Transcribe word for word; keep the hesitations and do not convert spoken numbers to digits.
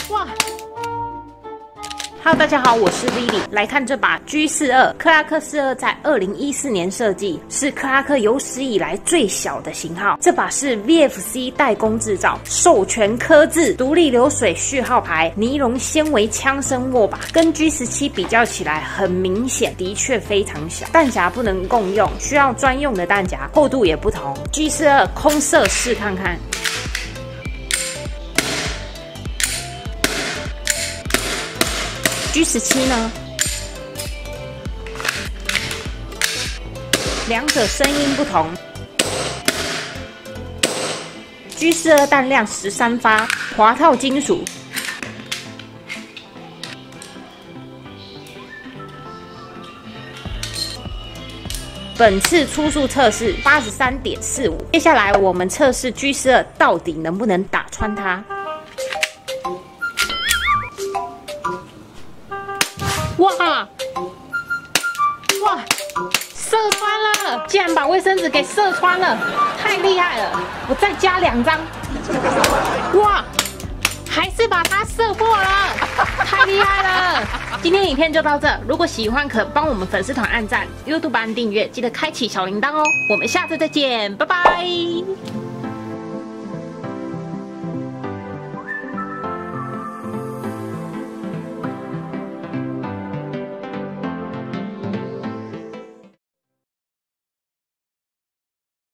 哇！ Hello， 大家好，我是 Lily。来看这把 G 四二，克拉克四二在二零一四年设计，是克拉克有史以来最小的型号。这把是 V F C 代工制造，授权刻字，独立流水序号牌，尼龙纤维枪身握把，跟 G 十七比较起来，很明显，的确非常小。弹夹不能共用，需要专用的弹夹，厚度也不同。G 四二空射试看看。 G 十七呢？两者声音不同。G 四二弹量十三发，滑套金属。本次初速测试八十三点四五，接下来我们测试 G 四二到底能不能打穿它。 哇哇，射穿了！竟然把卫生纸给射穿了，太厉害了！我再加两张，哇，还是把它射破了，太厉害了！今天影片就到这，如果喜欢可帮我们粉丝团按赞 ，YouTube 按订阅，记得开启小铃铛哦。我们下次再见，拜拜。